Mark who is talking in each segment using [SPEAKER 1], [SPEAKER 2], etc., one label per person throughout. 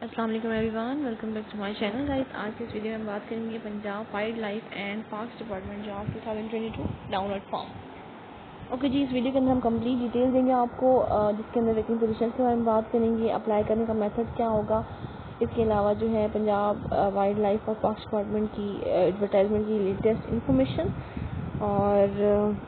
[SPEAKER 1] السلام علیکم everyone, welcome back to my channel guys. آج کی اس ویڈیو میں ہم بات کریں گے Punjab wildlife and parks department job 2022 download form. Okay جی، اس ویڈیو کے اندر ہم کمپلیٹ ڈیٹیل دیں گے آپ کو، جس کے اندر ویکنگ پوزیشن کے بارے میں بات کریں گے، اپلائی کرنے کا میتھڈ کیا ہوگا، اس کے علاوہ جو ہے پنجاب وائلڈ لائف اور پارکس ڈپارٹمنٹ کی ایڈورٹائزمنٹ کی لیٹسٹ انفارمیشن، اور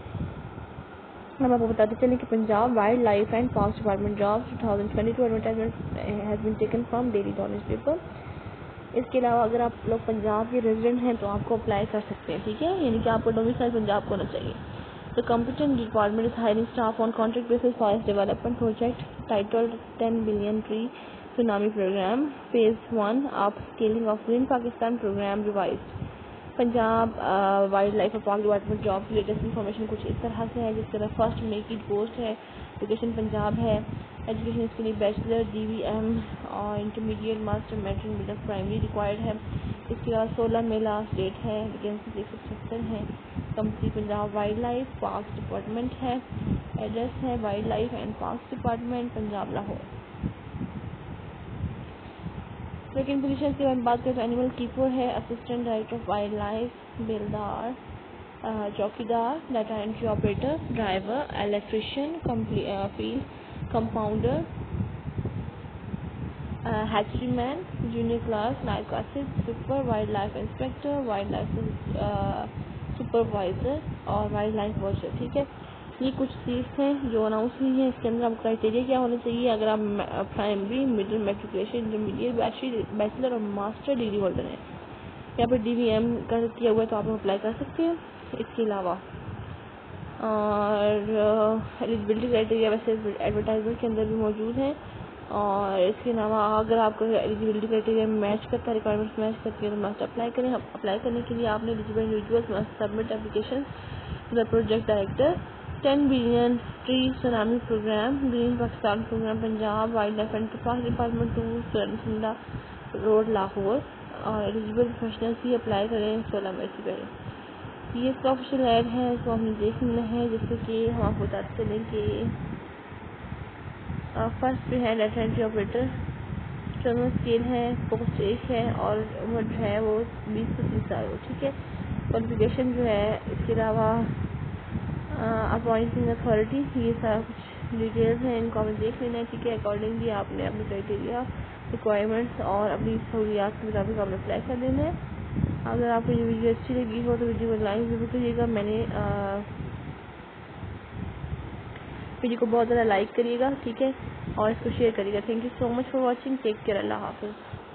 [SPEAKER 1] ہم آپ کو بتاتے چلیں کہ Punjab wildlife and parks department job 2022 advertisement has been taken from daily newspaper. اس کے علاوہ اگر آپ لوگ پنجاب کے ریزیڈنٹ ہیں تو آپ کو اپلائی کر سکتے ہیں، ٹھیک ہے، یعنی کہ آپ کو ڈومیسائل پنجاب کو ہونا چاہیے۔ The competent department is hiring staff on contract basis for its development project titled 10 billion tree tsunami program phase 1 upscaling of Green Pakistan program revised۔ Punjab wildlife اور پارک ڈپارٹمنٹ جاب کی latest information کچھ اس طرح سے ہے، جس کے اندر first مے کی پوسٹ ہے، لوکیشن پنجاب ہے، ایجوکیشن اس کے لیے بیچلر DVM اور intermediate master matric middle primary required ہے۔ اس کے بعد 16 مے لاسٹ ڈیٹ ہے، ویکینسی 176 ہے۔ Company Punjab wildlife parks department ہے، ایڈریس ہے wildlife and parks department Punjab Lahore. لیکن پوزیشن کے بارے میں بات کریں تو اینیمل کیپر ہے، assistant director of wildlife, بیلدار، چوکیدار، data entry operator, driver, electrician, field compounder, hatchery man, junior class, نائب قاصد، super, wildlife inspector, wildlife supervisor اور وائلڈ لائف واچر، ٹھیک ہے۔ یہ کچھ سیٹس ہیں جو اناؤنس ہوئی ہیں۔ اس کے اندر آپ کو کرائٹیریا کیا ہونا چاہیے، اگر آپ primary, middle, matriculation, intermediate, bachelor اور ماسٹر ڈگری ہولڈر ہیں، یہاں پر DVM کیا ہوا ہے تو آپ اپلائی کر سکتے ہیں۔ اس کے علاوہ اور ایلیجبلٹی کرائٹیریا ویسے ایڈورٹائزمنٹ کے اندر بھی موجود ہیں، اور اس کے علاوہ اگر آپ کو ایلیجبلٹی کرائٹیریا میچ کرتا ہے، ریکوائرمنٹس میچ کرتی ہے تو مسٹ اپلائی کریں۔ اپلائی کرنے کے لیے آپ نے eligible individuals must submit application to the project director 10 billion tree tsunami program green Pakistan program Punjab wildlife and park department 2 Sanda road Lahore, اور ایلیجبل پروفیشنلز ہی اپلائی کریں 16 مئی سے پہلے۔ یہ اس کا آفیشیل ایڈ ہے، اس کو ہم نے دیکھ لینا ہے، جس سے کہ ہم آپ کو بتاتے چلیں کہ فرسٹ پہ ہے ڈیٹا انٹری آپریٹر، ٹرمل اسکیل ہے، پوسٹ 1 ہے، اور عمر جو ہے وہ 20 سے 30 سال ہو، ٹھیک ہے۔ کوالیفیکیشن جو ہے، اس کے علاوہ اپوائنٹنگ اتھارٹی، یہ سارا کچھ ڈیٹیلز ہیں، ان کو ہمیں دیکھ لینا ہے، ٹھیک ہے۔ اکارڈنگلی آپ نے اپنے کرائٹیریا، ریکوائرمنٹس اور اپنی سہولیات کے مطابق آپ نے اپلائی کر دینا ہے۔ اگر آپ کو یہ ویڈیو اچھی لگی ہو تو ویڈیو کو لائک ضرور کریے گا، ویڈیو کو بہت زیادہ لائک کریے گا، ٹھیک ہے، اور اس کو شیئر کریے گا۔ Thank you so much for watching, take care, اللہ حافظ۔